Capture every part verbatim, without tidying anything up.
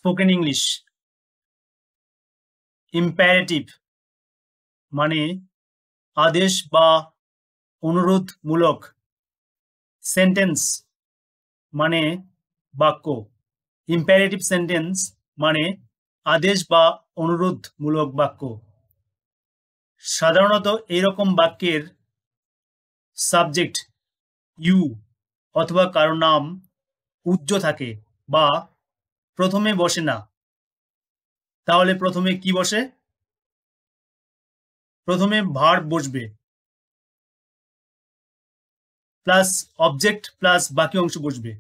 Spoken English. Imperative মানে আদেশ বা অনুরোধমূলক। সেন্টেন্স মানে বাক্য। ইম্পারেটিভ সেন্টেন্স মানে আদেশ বা অনুরোধমূলক বাক্য। সাধারণত এইরকম বাক্যের সাবজেক্ট ইউ অথবা কারো নাম উজ্জ থাকে বা প্রথমে বসে না। তাহলে প্রথমে কি বসে? প্রথমে ভার্ব বসবে প্লাস অবজেক্ট প্লাস বাকি অংশ বসবে।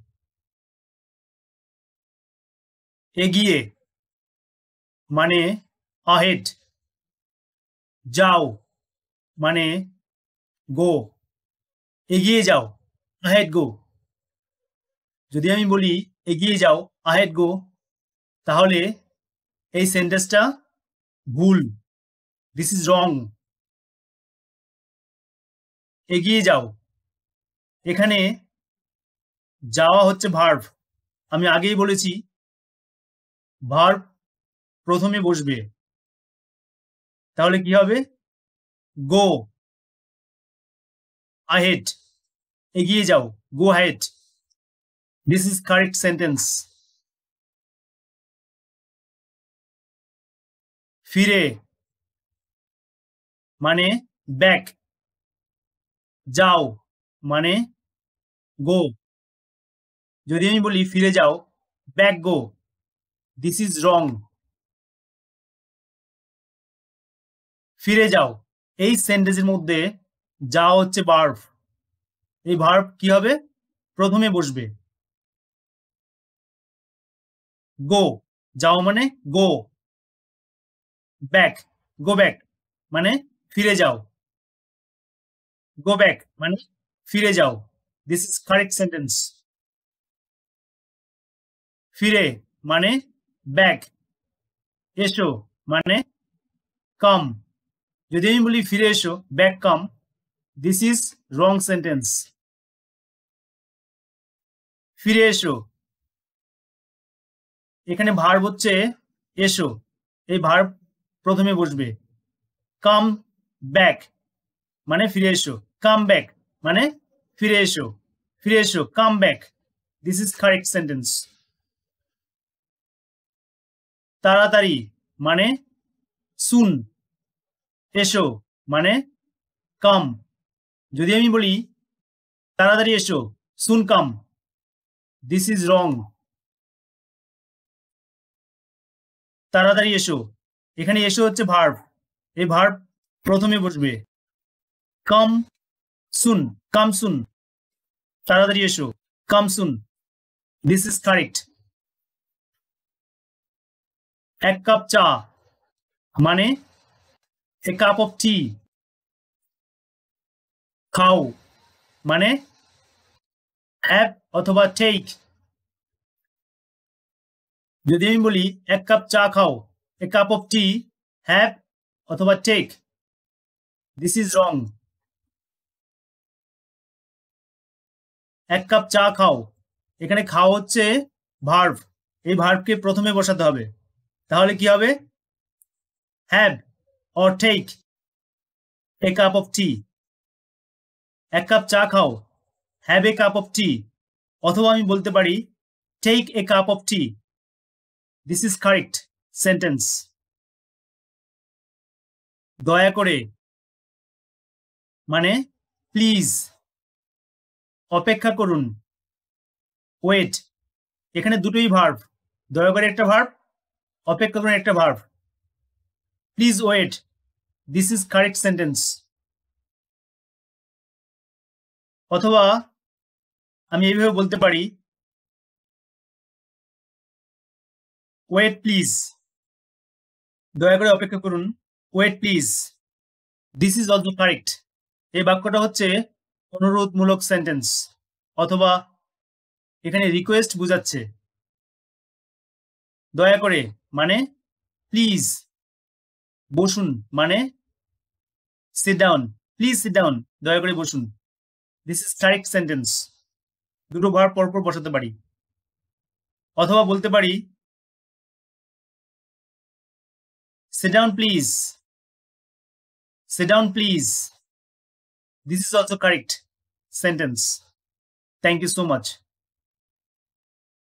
এগিয়ে মানে আহেড, যাও মানে গো, এগিয়ে যাও আহেড গো। যদি আমি বলি এগিয়ে যাও আহেড গো, তাহলে এই সেন্টেন্সটা ভুল, দিস ইজ রং। এগিয়ে যাও, এখানে যাওয়া হচ্ছে ভার্ব। আমি আগেই বলেছি ভার্ব প্রথমে বসবে, তাহলে কি হবে? গো ahead, এগিয়ে যাও, go ahead. This is correct sentence. ফিরে মানে back, যাও মানে go. যদি আমি বলি ফিরে যাও back go, this is wrong. ফিরে যাও, এই সেন্টেন্সের মধ্যে যাও হচ্ছে ভার্ব। এই ভার্ব কি হবে? প্রথমে বসবে। গো, যাও মানে গো। ব্যাক, গো ব্যাক মানে ফিরে যাও। গো ব্যাক মানে ফিরে যাও। This is correct sentence. ফিরে মানে ব্যাক, এসো মানে কাম। যদি আমি বলি ফিরে এসো back come, this is wrong sentence. ফিরে এসো, এখানে ভার্ব হচ্ছে এসো, এই ভার্ব প্রথমে বসবে। কাম ব্যাক মানে ফিরে এসো, কাম ব্যাক মানে ফিরে এসো, ফিরে এসো come back, this is correct sentence. তাড়াতাড়ি মানে সুন, এসো মানে কাম। যদি আমি বলি তাড়াতাড়ি এসো সুন কাম, দিস ইজ রং। তাড়াতাড়ি এসো, এখানে এসো হচ্ছে ভার্ব, এই ভার্ব প্রথমে বসবে। কাম সুন, কাম সুন, তাড়াতাড়ি এসো come soon, this is correct. এক কাপ চা মানে এ কাপ অফ টি। খাও মানে হ্যাভ অথবা টেক। যদি আমি বলি এক কাপ চা খাও, a cup of tea have অথবা টেক, দিস ইজ রং। এক কাপ চা খাও, এখানে খাও হচ্ছে ভার্ব, এই ভার্বকে প্রথমে বসাতে হবে। তাহলে কি হবে? Have or take a cup of tea. এক কাপ চা খাও, have a cup of tea, অথবা আমি বলতে পারি take a cup of tea, this is correct sentence. দয়া করে মানে প্লিজ। অপেক্ষা করুন ওয়েট, এখানে দুটোই ভার্ব, দয়া করে একটা ভার্ব, অপেক্ষা করুন একটা verb. Please wait, this is correct sentence. অথবা আমি এইভাবে বলতে পারি ওয়েট প্লিজ, দয়া করে অপেক্ষা করুন, wait please, this is also correct. এই বাক্যটা হচ্ছে অনুরোধমূলক সেন্টেন্স, অথবা এখানে রিকোয়েস্ট বোঝাচ্ছে। দয়া করে মানে প্লিজ, বসুন মানে sit down, please sit down, দয়া করে বসুন, দিস ইজ কারেক্ট সেন্টেন্স। দুটো ভার্ব পরপর বসাতে পারি। অথবা বলতে পারি Sit down, please. Sit down, please. This is also correct sentence. Thank you so much.